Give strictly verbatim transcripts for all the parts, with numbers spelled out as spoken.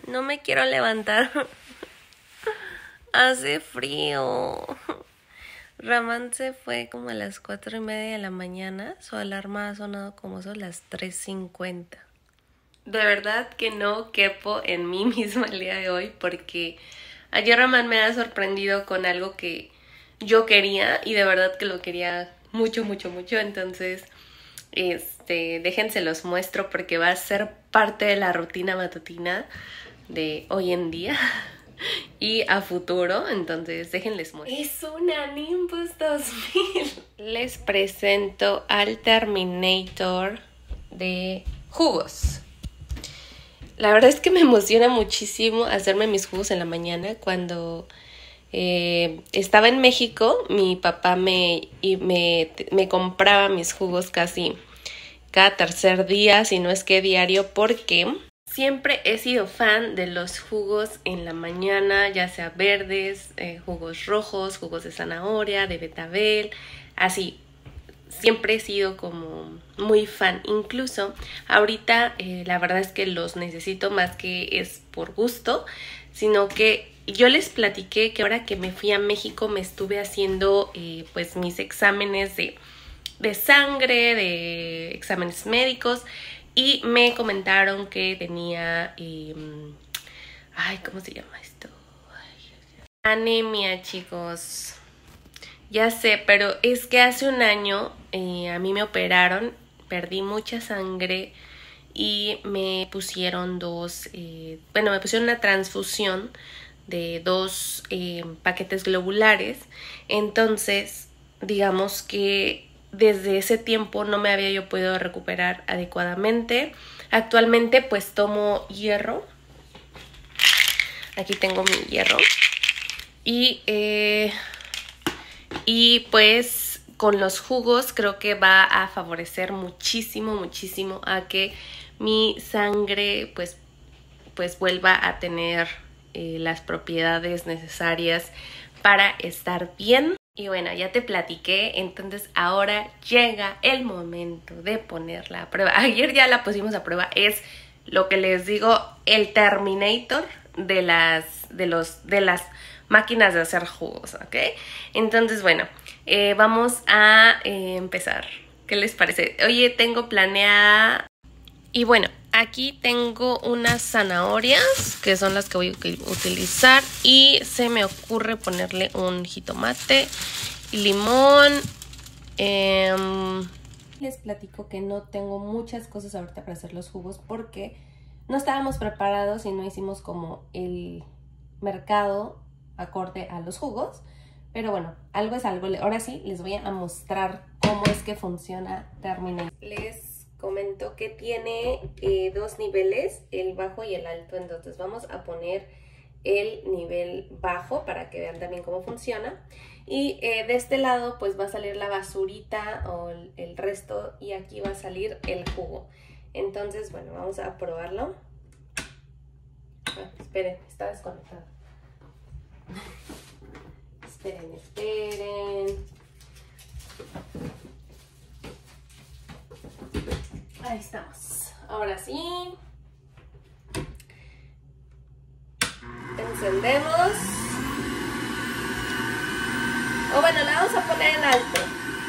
No me quiero levantar. Hace frío. Ramán se fue como a las cuatro y media de la mañana. Su alarma ha sonado como son las tres cincuenta. De verdad que no quepo en mí misma el día de hoy porque ayer Ramán me ha sorprendido con algo que yo quería y de verdad que lo quería mucho, mucho, mucho. Entonces, este, déjense los muestro porque va a ser parte de la rutina matutina de hoy en día y a futuro. Entonces, déjenles muestro. Es una Nimbus dos mil. Les presento al Terminator de jugos. La verdad es que me emociona muchísimo hacerme mis jugos en la mañana. Cuando eh, estaba en México, mi papá me, y me, me compraba mis jugos casi cada tercer día, si no es que diario, porque siempre he sido fan de los jugos en la mañana, ya sea verdes, eh, jugos rojos, jugos de zanahoria, de betabel, así. Siempre he sido como muy fan. Incluso ahorita eh, la verdad es que los necesito más que es por gusto, sino que yo les platiqué que ahora que me fui a México me estuve haciendo eh, pues mis exámenes de, de sangre, de exámenes médicos, y me comentaron que tenía eh, ay, ¿cómo se llama esto? Ay, anemia, chicos. Ya sé, pero es que hace un año eh, a mí me operaron, perdí mucha sangre y me pusieron dos, eh, bueno, me pusieron una transfusión de dos eh, paquetes globulares. Entonces, digamos que desde ese tiempo no me había yo podido recuperar adecuadamente. Actualmente pues tomo hierro. Aquí tengo mi hierro. Y... Eh, Y pues con los jugos creo que va a favorecer muchísimo, muchísimo a que mi sangre pues, pues vuelva a tener eh, las propiedades necesarias para estar bien. Y bueno, ya te platiqué, entonces ahora llega el momento de ponerla a prueba. Ayer ya la pusimos a prueba, es lo que les digo, el Terminator de las, de los, de las máquinas de hacer jugos, ¿ok? Entonces, bueno, eh, vamos a eh, empezar. ¿Qué les parece? Oye, tengo planeada... Y bueno, aquí tengo unas zanahorias, que son las que voy a utilizar. Y se me ocurre ponerle un jitomate, limón. Eh, les platico que no tengo muchas cosas ahorita para hacer los jugos porque no estábamos preparados y no hicimos como el mercado acorde a los jugos, pero bueno, algo es algo. Ahora sí les voy a mostrar cómo es que funciona Terminator. Les comento que tiene eh, dos niveles, el bajo y el alto. Entonces vamos a poner el nivel bajo para que vean también cómo funciona. Y eh, de este lado pues va a salir la basurita o el, el resto, y aquí va a salir el jugo. Entonces bueno, vamos a probarlo. Ah, esperen, está desconectado. Esperen, esperen. Ahí estamos. Ahora sí. Encendemos. O bueno, la vamos a poner en alto.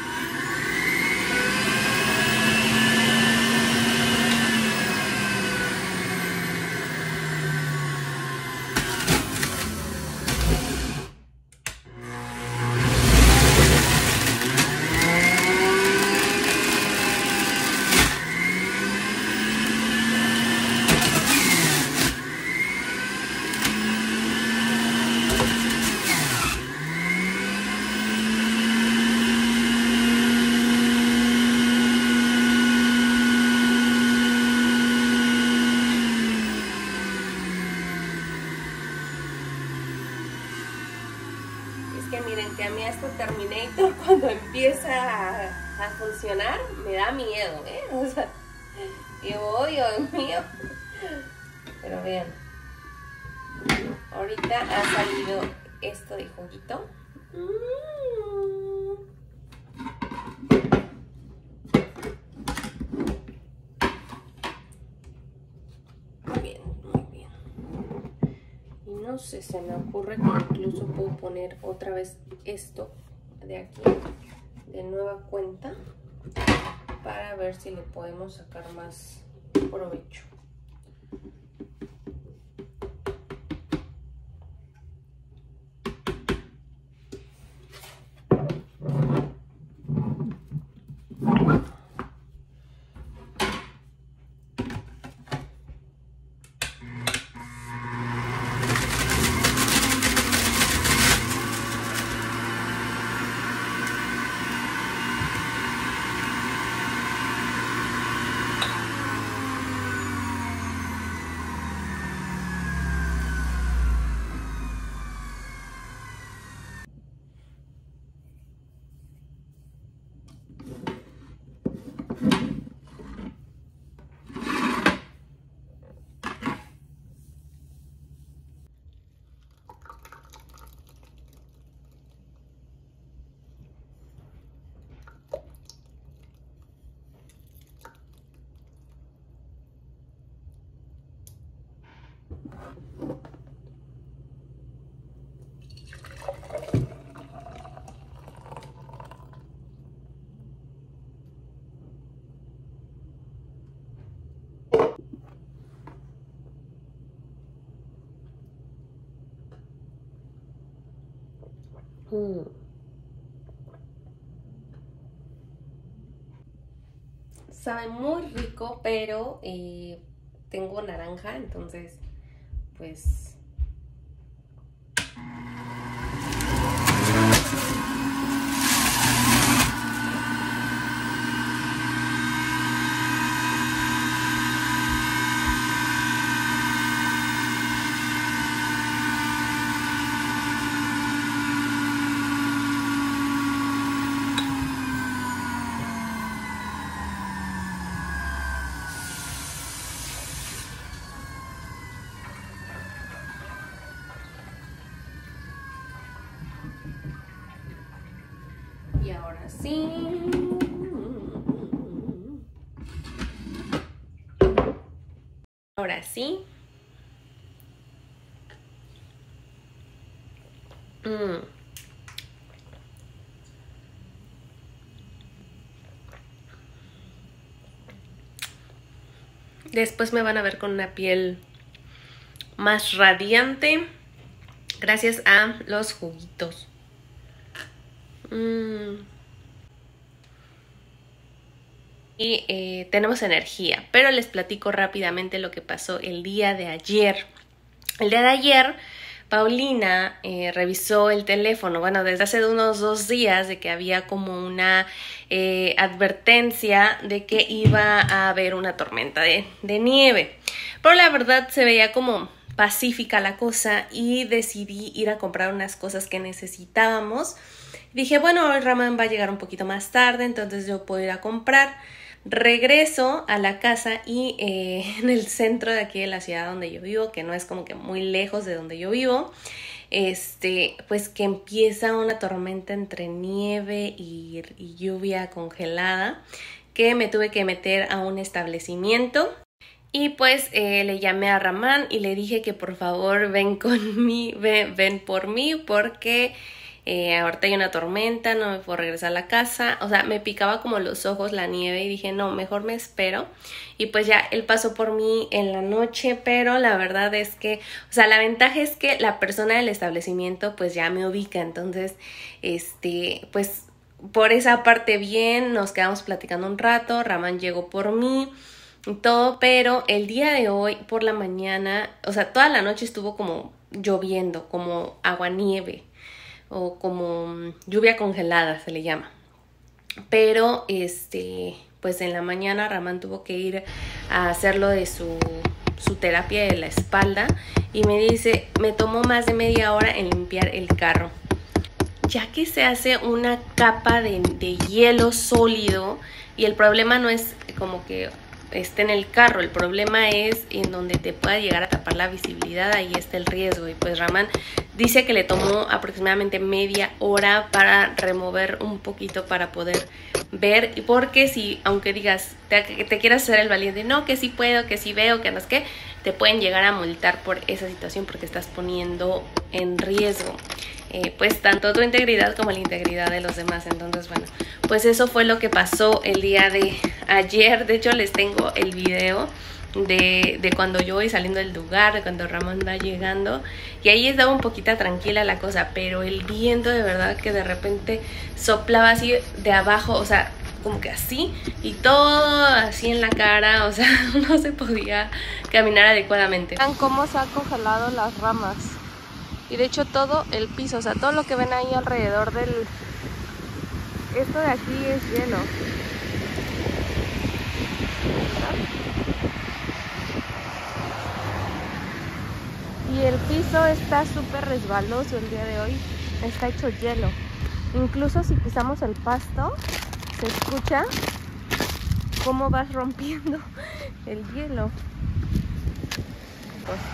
Que miren, que a mí este Terminator cuando empieza a, a funcionar me da miedo, ¿eh? O sea, yo, oh, Dios mío. Pero vean, ahorita ha salido esto de juguito. Muy bien, muy bien. no sé, se me ocurre que incluso puedo poner otra vez esto de aquí de nueva cuenta para ver si le podemos sacar más provecho. Mm. Sabe muy rico, pero eh, tengo naranja, entonces pues y ahora sí. Ahora sí. Mm. Después me van a ver con una piel más radiante gracias a los juguitos. Mm. Y eh, tenemos energía, pero les platico rápidamente lo que pasó el día de ayer. El día de ayer, Paulina eh, revisó el teléfono, bueno, desde hace unos dos días de que había como una eh, advertencia de que iba a haber una tormenta de, de nieve. Pero la verdad se veía como pacífica la cosa y decidí ir a comprar unas cosas que necesitábamos. Dije, bueno, el Raman va a llegar un poquito más tarde, entonces yo puedo ir a comprar. Regreso a la casa y eh, en el centro de aquí de la ciudad donde yo vivo, que no es como que muy lejos de donde yo vivo, este, pues que empieza una tormenta entre nieve y, y lluvia congelada, que me tuve que meter a un establecimiento. Y pues eh, le llamé a Raman y le dije que por favor ven con mí, ven, ven por mí porque eh, ahorita hay una tormenta, no me puedo regresar a la casa. O sea, me picaba como los ojos la nieve y dije no, mejor me espero. Y pues ya él pasó por mí en la noche, pero la verdad es que, o sea, la ventaja es que la persona del establecimiento pues ya me ubica. Entonces, este, pues por esa parte bien, nos quedamos platicando un rato, Raman llegó por mí y todo, pero el día de hoy por la mañana, o sea, toda la noche estuvo como lloviendo, como aguanieve o como lluvia congelada se le llama. Pero este, pues en la mañana Raman tuvo que ir a hacerlo de su, su terapia de la espalda y me dice, me tomó más de media hora en limpiar el carro. Ya que se hace una capa de, de hielo sólido y el problema no es como que esté en el carro, el problema es en donde te pueda llegar a tapar la visibilidad, ahí está el riesgo. Y pues Raman dice que le tomó aproximadamente media hora para remover un poquito para poder ver, y porque si, aunque digas, te, te quieras hacer el valiente, no, que sí puedo, que sí veo, que no es que, te pueden llegar a multar por esa situación porque estás poniendo en riesgo eh, pues tanto tu integridad como la integridad de los demás. Entonces bueno, pues eso fue lo que pasó el día de ayer. De hecho les tengo el video de, de cuando yo voy saliendo del lugar, de cuando Ramón va llegando, y ahí estaba un poquito tranquila la cosa, pero el viento de verdad que de repente soplaba así de abajo, o sea, como que así, y todo así en la cara, o sea, no se podía caminar adecuadamente. Vean cómo se han congelado las ramas, y de hecho todo el piso, o sea, todo lo que ven ahí alrededor del... Esto de aquí es hielo. Y el piso está súper resbaloso el día de hoy, está hecho hielo. Incluso si pisamos el pasto, se escucha cómo vas rompiendo el hielo. Pues,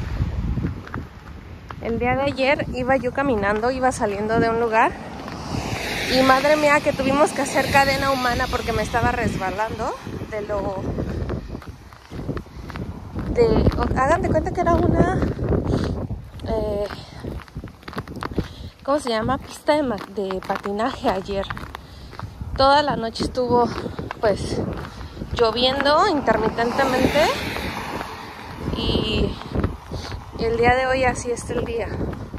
el día de ayer iba yo caminando, iba saliendo de un lugar y madre mía que tuvimos que hacer cadena humana porque me estaba resbalando de lo... De, hagan de cuenta que era una... Eh, ¿Cómo se llama? Pista de, de patinaje ayer. Toda la noche estuvo pues lloviendo intermitentemente y, y el día de hoy así está el día.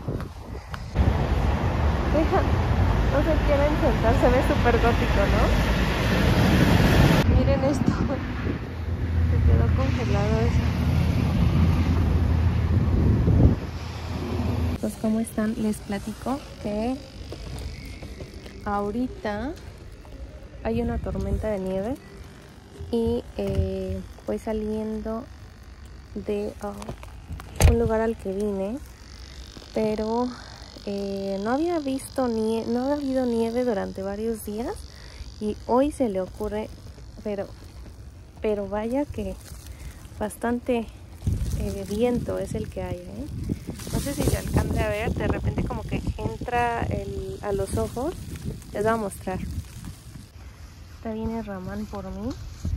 Deja, no se quieren sentar, se ve súper gótico, ¿no? Miren esto, se quedó congelado eso. Pues ¿cómo están? Les platico que ahorita hay una tormenta de nieve y eh, voy saliendo de uh, un lugar al que vine, pero eh, no había visto nie no había habido nieve durante varios días y hoy se le ocurre, pero pero vaya que bastante eh, viento es el que hay, ¿eh? No sé si se alcanza a ver, de repente como que entra el, a los ojos. Les voy a mostrar. Está viene Ramán por mí.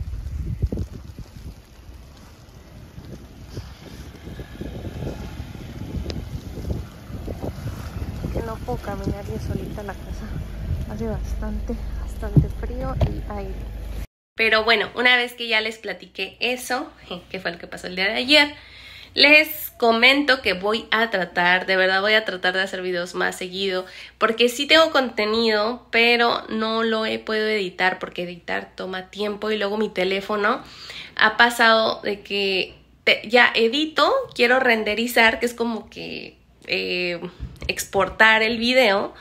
Que no puedo caminar yo solita a la casa. Hace bastante, bastante frío y aire. Pero bueno, una vez que ya les platiqué eso, que fue lo que pasó el día de ayer, les comento que voy a tratar, de verdad voy a tratar de hacer videos más seguido, porque sí tengo contenido, pero no lo he podido editar, porque editar toma tiempo y luego mi teléfono ha pasado de que te, ya edito, quiero renderizar, que es como que eh, exportar el video,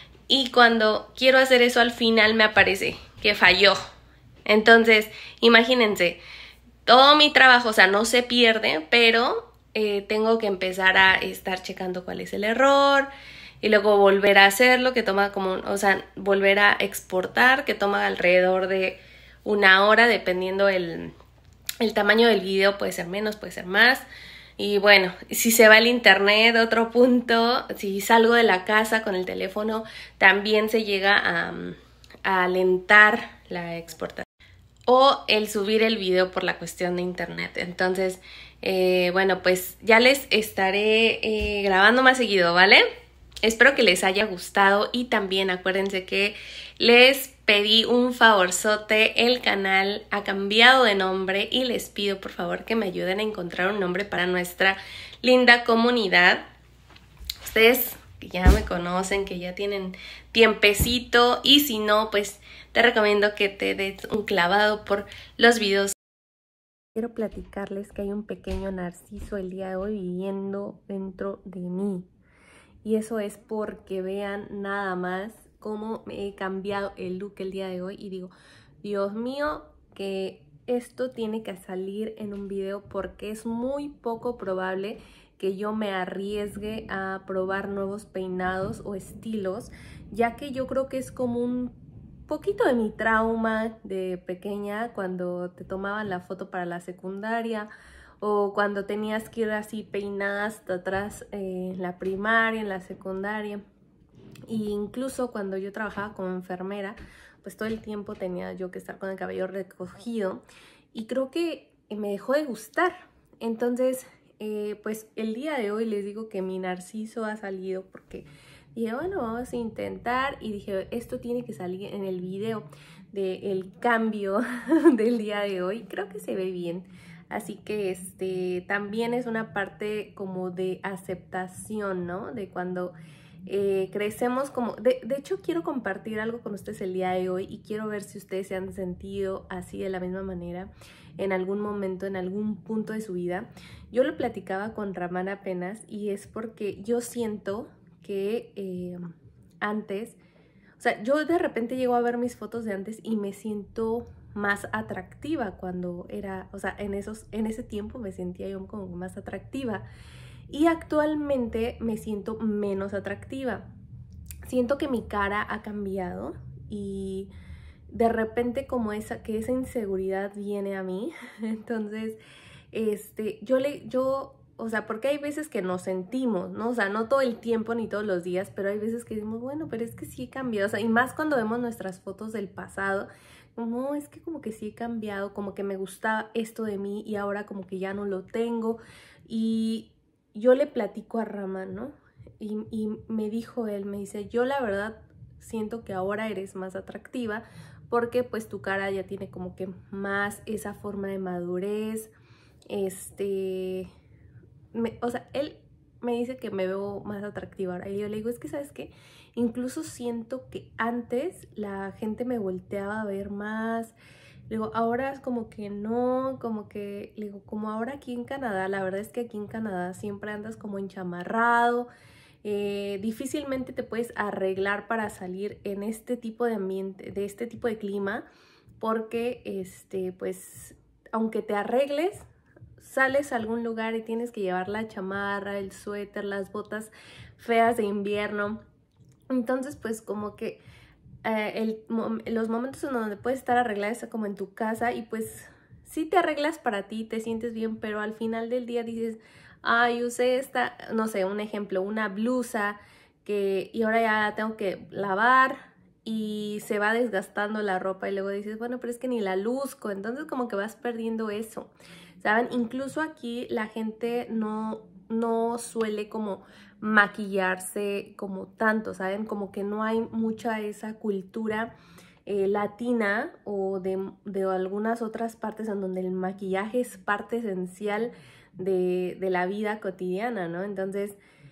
y cuando quiero hacer eso al final me aparece que falló. Entonces, imagínense, todo mi trabajo, o sea, no se pierde, pero eh, tengo que empezar a estar checando cuál es el error y luego volver a hacerlo, que toma como, o sea, volver a exportar, que toma alrededor de una hora, dependiendo el, el tamaño del video, puede ser menos, puede ser más. Y bueno, si se va el internet, otro punto, si salgo de la casa con el teléfono, también se llega a, a alentar la exportación. O el subir el video por la cuestión de internet. Entonces, eh, bueno, pues ya les estaré eh, grabando más seguido, ¿vale? Espero que les haya gustado y también acuérdense que les pedí un favorzote. El canal ha cambiado de nombre y les pido por favor que me ayuden a encontrar un nombre para nuestra linda comunidad. Ustedes que ya me conocen, que ya tienen tiempecito, y si no, pues te recomiendo que te des un clavado por los videos. Quiero platicarles que hay un pequeño narciso el día de hoy viviendo dentro de mí. Y eso es porque vean nada más cómo me he cambiado el look el día de hoy. Y digo, Dios mío, que esto tiene que salir en un video porque es muy poco probable que yo me arriesgue a probar nuevos peinados o estilos, ya que yo creo que es como un poquito de mi trauma de pequeña, cuando te tomaban la foto para la secundaria o cuando tenías que ir así peinada hasta atrás eh, en la primaria, en la secundaria. E incluso cuando yo trabajaba como enfermera, pues todo el tiempo tenía yo que estar con el cabello recogido y creo que me dejó de gustar. Entonces, eh, pues el día de hoy les digo que mi narciso ha salido porque dije, bueno, vamos a intentar, y dije, esto tiene que salir en el video del cambio del día de hoy. Creo que se ve bien, así que este también es una parte como de aceptación, ¿no? De cuando eh, crecemos como... De, de hecho, quiero compartir algo con ustedes el día de hoy y quiero ver si ustedes se han sentido así de la misma manera en algún momento, en algún punto de su vida. Yo lo platicaba con Ramán apenas, y es porque yo siento que eh, antes, o sea, yo de repente llego a ver mis fotos de antes y me siento más atractiva cuando era, o sea, en, esos, en ese tiempo me sentía yo como más atractiva, y actualmente me siento menos atractiva. Siento que mi cara ha cambiado y de repente como esa, que esa inseguridad viene a mí. Entonces, este, yo le, yo... O sea, porque hay veces que nos sentimos, ¿no? O sea, no todo el tiempo ni todos los días, pero hay veces que decimos, bueno, pero es que sí he cambiado. O sea, y más cuando vemos nuestras fotos del pasado, como, es que como que sí he cambiado, como que me gustaba esto de mí y ahora como que ya no lo tengo. Y yo le platico a Ramán, ¿no? Y, y me dijo él, me dice, yo la verdad siento que ahora eres más atractiva porque pues tu cara ya tiene como que más esa forma de madurez, este... Me, o sea, él me dice que me veo más atractiva ahora. Y yo le digo, es que, ¿sabes qué? Incluso siento que antes la gente me volteaba a ver más. Le digo, ahora es como que no, como que, le digo, como ahora aquí en Canadá, la verdad es que aquí en Canadá siempre andas como enchamarrado. Eh, difícilmente te puedes arreglar para salir en este tipo de ambiente, de este tipo de clima, porque, este, pues, aunque te arregles, sales a algún lugar y tienes que llevar la chamarra, el suéter, las botas feas de invierno. Entonces, pues como que eh, el, los momentos en donde puedes estar arreglada está como en tu casa, y pues sí te arreglas para ti, te sientes bien, pero al final del día dices, ay, usé esta, no sé, un ejemplo, una blusa que y ahora ya tengo que lavar y se va desgastando la ropa, y luego dices, bueno, pero es que ni la luzco. Entonces como que vas perdiendo eso, ¿saben? Incluso aquí la gente no, no suele como maquillarse como tanto, ¿saben? Como que no hay mucha esa cultura eh, latina o de, de algunas otras partes en donde el maquillaje es parte esencial de, de la vida cotidiana, ¿no? Entonces,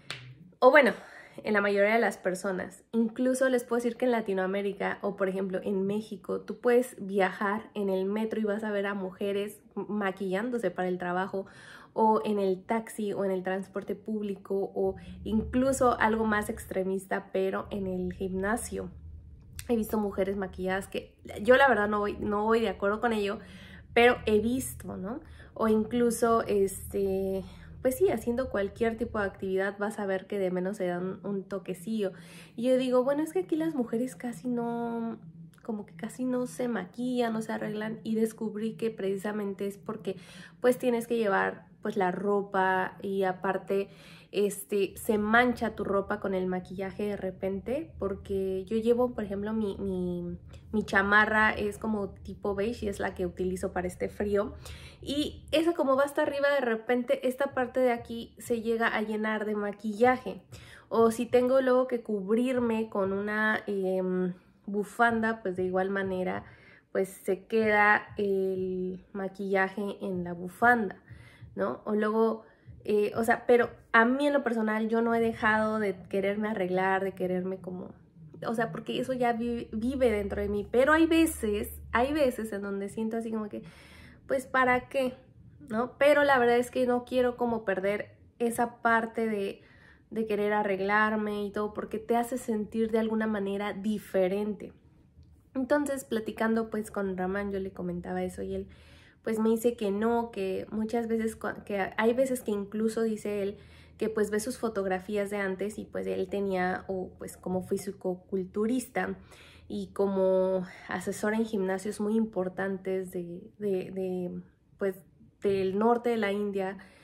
o bueno, en la mayoría de las personas. Incluso les puedo decir que en Latinoamérica o por ejemplo en México, tú puedes viajar en el metro y vas a ver a mujeres maquillándose para el trabajo, o en el taxi o en el transporte público, o incluso algo más extremista, pero en el gimnasio. He visto mujeres maquilladas que yo la verdad no voy, no voy de acuerdo con ello, pero he visto, ¿no? O incluso, este... pues sí, haciendo cualquier tipo de actividad vas a ver que de menos se dan un toquecillo. Y yo digo, bueno, es que aquí las mujeres casi no, como que casi no se maquillan, no se arreglan, y descubrí que precisamente es porque pues tienes que llevar pues la ropa, y aparte este se mancha tu ropa con el maquillaje de repente, porque yo llevo, por ejemplo, mi, mi, mi chamarra es como tipo beige y es la que utilizo para este frío. Y esa como va hasta arriba, de repente esta parte de aquí se llega a llenar de maquillaje. O si tengo luego que cubrirme con una eh, bufanda, pues de igual manera pues se queda el maquillaje en la bufanda, ¿no? O luego, eh, o sea, pero a mí en lo personal yo no he dejado de quererme arreglar, de quererme como... O sea, porque eso ya vive, vive dentro de mí. Pero hay veces, hay veces en donde siento así como que... pues ¿para qué? ¿No? Pero la verdad es que no quiero como perder esa parte de, de querer arreglarme y todo, porque te hace sentir de alguna manera diferente. Entonces, platicando pues con Ramán, yo le comentaba eso y él pues me dice que no, que muchas veces, que hay veces que incluso dice él que pues ve sus fotografías de antes, y pues él tenía, o pues como fisicoculturista y como asesor en gimnasios muy importantes de, de, de, pues, del norte de la India,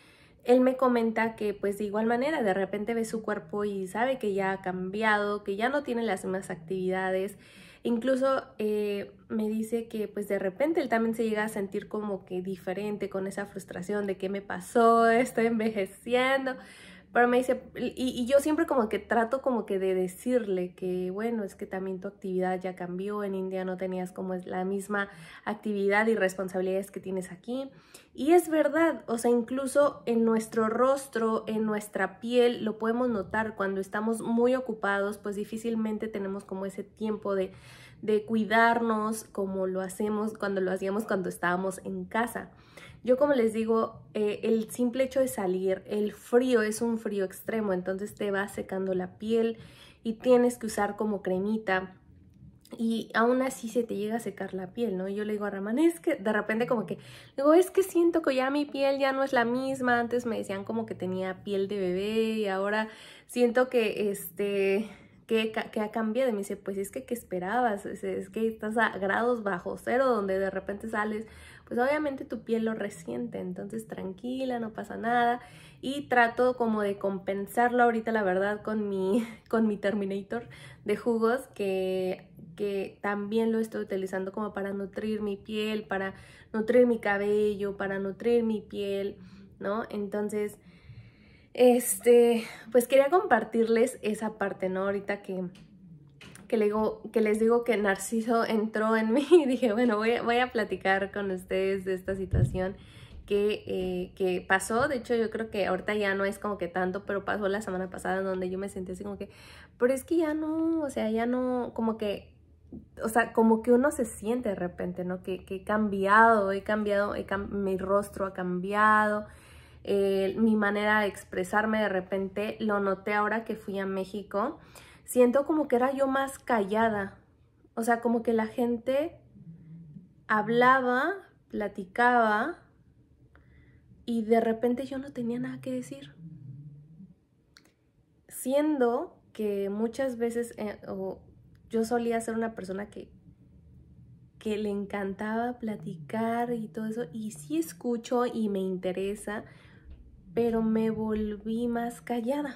él me comenta que pues de igual manera de repente ve su cuerpo y sabe que ya ha cambiado, que ya no tiene las mismas actividades. Incluso eh, me dice que pues de repente él también se llega a sentir como que diferente, con esa frustración de qué me pasó, estoy envejeciendo. Pero me dice, y, y yo siempre como que trato como que de decirle que bueno, es que también tu actividad ya cambió, en India no tenías como la misma actividad y responsabilidades que tienes aquí. Y es verdad, o sea, incluso en nuestro rostro, en nuestra piel, lo podemos notar cuando estamos muy ocupados, pues difícilmente tenemos como ese tiempo de, de cuidarnos como lo hacemos cuando lo hacíamos cuando estábamos en casa. Yo como les digo, eh, el simple hecho de salir, el frío es un frío extremo, entonces te va secando la piel y tienes que usar como cremita y aún así se te llega a secar la piel, ¿no? Y yo le digo a Ramán, es que de repente como que, digo, es que siento que ya mi piel ya no es la misma, antes me decían como que tenía piel de bebé y ahora siento que este... Que, que ha cambiado. Y me dice, pues es que ¿qué esperabas? Es, es que estás a grados bajo cero donde de repente sales, pues obviamente tu piel lo resiente, entonces tranquila, no pasa nada. Y trato como de compensarlo ahorita, la verdad, con mi, con mi Terminator de jugos, que, que también lo estoy utilizando como para nutrir mi piel, para nutrir mi cabello, para nutrir mi piel, ¿no? Entonces... Este, pues quería compartirles esa parte, ¿no? Ahorita que, que, le digo, que les digo que Narciso entró en mí y dije, bueno, voy a, voy a platicar con ustedes de esta situación que, eh, que pasó. De hecho, yo creo que ahorita ya no es como que tanto, pero pasó la semana pasada en donde yo me sentí así como que, pero es que ya no, o sea, ya no, como que, o sea, como que uno se siente de repente, ¿no? Que, que he cambiado, he cambiado, he cam- mi rostro ha cambiado. Eh, mi manera de expresarme de repente, lo noté ahora que fui a México, siento como que era yo más callada, o sea, como que la gente hablaba, platicaba y de repente yo no tenía nada que decir, siendo que muchas veces eh, o yo solía ser una persona que que le encantaba platicar y todo eso, y sí escucho y me interesa, pero me volví más callada.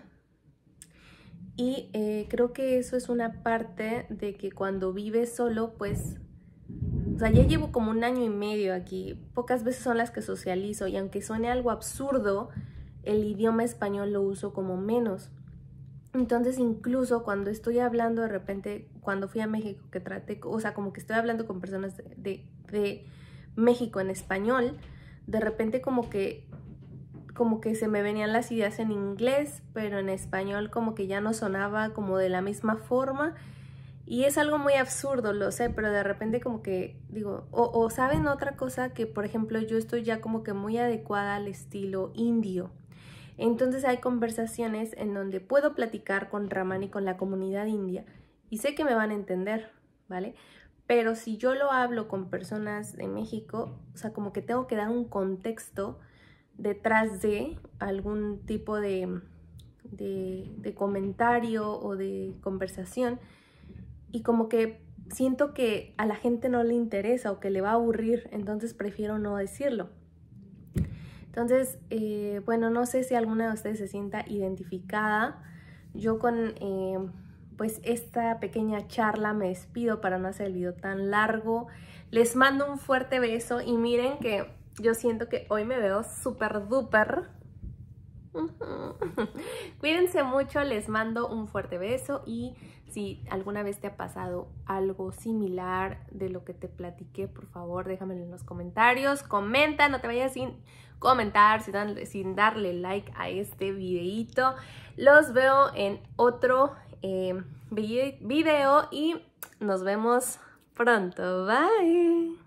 Y eh, creo que eso es una parte de que cuando vives solo, pues, o sea, ya llevo como un año y medio aquí, pocas veces son las que socializo, y aunque suene algo absurdo, el idioma español lo uso como menos. Entonces, incluso cuando estoy hablando de repente, cuando fui a México, que traté, o sea, como que estoy hablando con personas de, de, de México en español, de repente como que como que se me venían las ideas en inglés, pero en español como que ya no sonaba como de la misma forma. Y es algo muy absurdo, lo sé, pero de repente como que digo, o, o saben otra cosa, que por ejemplo yo estoy ya como que muy adecuada al estilo indio. Entonces hay conversaciones en donde puedo platicar con Ramán y con la comunidad india y sé que me van a entender, ¿vale? Pero si yo lo hablo con personas de México, o sea, como que tengo que dar un contexto detrás de algún tipo de, de, de comentario o de conversación, y como que siento que a la gente no le interesa o que le va a aburrir, entonces prefiero no decirlo. Entonces, eh, bueno, no sé si alguna de ustedes se sienta identificada. Yo con eh, pues esta pequeña charla me despido para no hacer el video tan largo. Les mando un fuerte beso y miren que yo siento que hoy me veo súper duper. Cuídense mucho, les mando un fuerte beso, y si alguna vez te ha pasado algo similar de lo que te platiqué, por favor déjamelo en los comentarios, comenta, no te vayas sin comentar, sin darle, sin darle like a este videito. Los veo en otro eh, video y nos vemos pronto, bye.